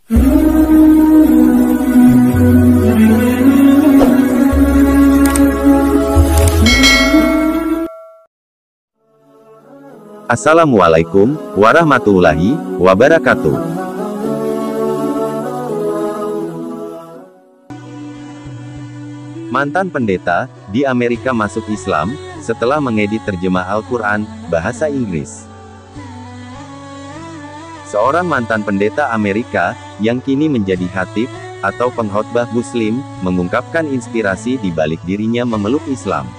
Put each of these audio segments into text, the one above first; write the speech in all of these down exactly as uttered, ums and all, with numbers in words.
Assalamualaikum warahmatullahi wabarakatuh. Mantan pendeta di Amerika masuk Islam setelah mengedit terjemah Al-Quran bahasa Inggris. Seorang mantan pendeta Amerika yang kini menjadi khatib atau pengkhotbah Muslim mengungkapkan inspirasi di balik dirinya memeluk Islam.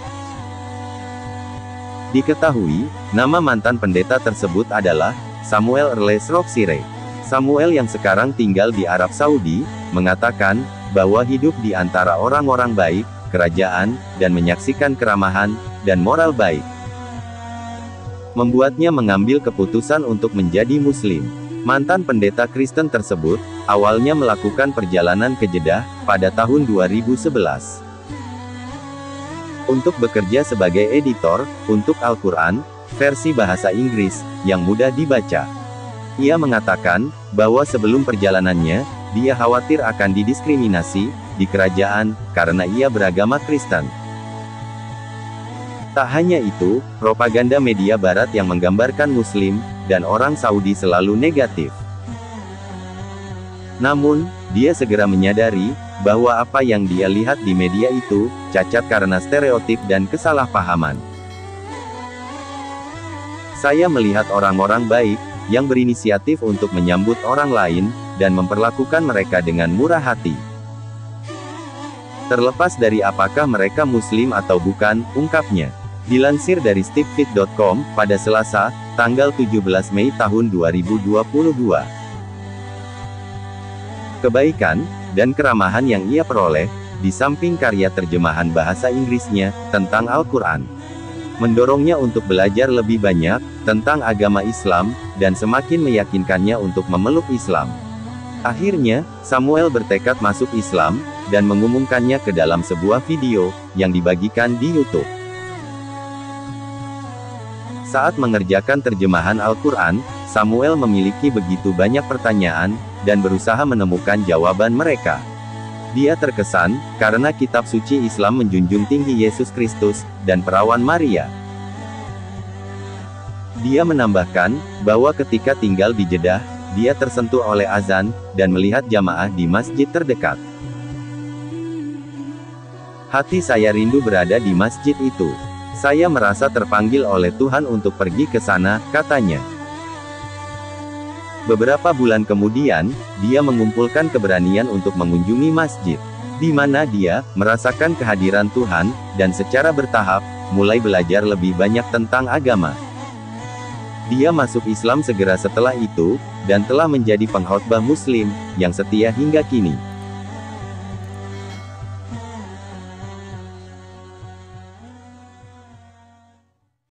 Diketahui, nama mantan pendeta tersebut adalah Samuel Erles Roxire. Samuel yang sekarang tinggal di Arab Saudi, mengatakan bahwa hidup di antara orang-orang baik, kerajaan, dan menyaksikan keramahan dan moral baik membuatnya mengambil keputusan untuk menjadi Muslim. Mantan pendeta Kristen tersebut awalnya melakukan perjalanan ke Jeddah pada tahun dua ribu sebelas. Untuk bekerja sebagai editor untuk Al-Quran versi bahasa Inggris yang mudah dibaca. Ia mengatakan bahwa sebelum perjalanannya, dia khawatir akan didiskriminasi di kerajaan karena ia beragama Kristen. Tak hanya itu, propaganda media barat yang menggambarkan Muslim dan orang Saudi selalu negatif. Namun, dia segera menyadari bahwa apa yang dia lihat di media itu cacat karena stereotip dan kesalahpahaman. Saya melihat orang-orang baik yang berinisiatif untuk menyambut orang lain dan memperlakukan mereka dengan murah hati. Terlepas dari apakah mereka Muslim atau bukan, ungkapnya. Dilansir dari stepfit titik com pada Selasa, tanggal tujuh belas Mei tahun dua ribu dua puluh dua. Kebaikan dan keramahan yang ia peroleh, di samping karya terjemahan bahasa Inggrisnya tentang Al-Quran, mendorongnya untuk belajar lebih banyak tentang agama Islam, dan semakin meyakinkannya untuk memeluk Islam. Akhirnya, Samuel bertekad masuk Islam, dan mengumumkannya ke dalam sebuah video yang dibagikan di YouTube. Saat mengerjakan terjemahan Al-Quran, Samuel memiliki begitu banyak pertanyaan, dan berusaha menemukan jawaban mereka. Dia terkesan, karena kitab suci Islam menjunjung tinggi Yesus Kristus, dan perawan Maria. Dia menambahkan, bahwa ketika tinggal di Jeddah, dia tersentuh oleh azan, dan melihat jamaah di masjid terdekat. Hati saya rindu berada di masjid itu. Saya merasa terpanggil oleh Tuhan untuk pergi ke sana, katanya. Beberapa bulan kemudian, dia mengumpulkan keberanian untuk mengunjungi masjid, di mana dia merasakan kehadiran Tuhan, dan secara bertahap, mulai belajar lebih banyak tentang agama. Dia masuk Islam segera setelah itu, dan telah menjadi pengkhotbah Muslim yang setia hingga kini.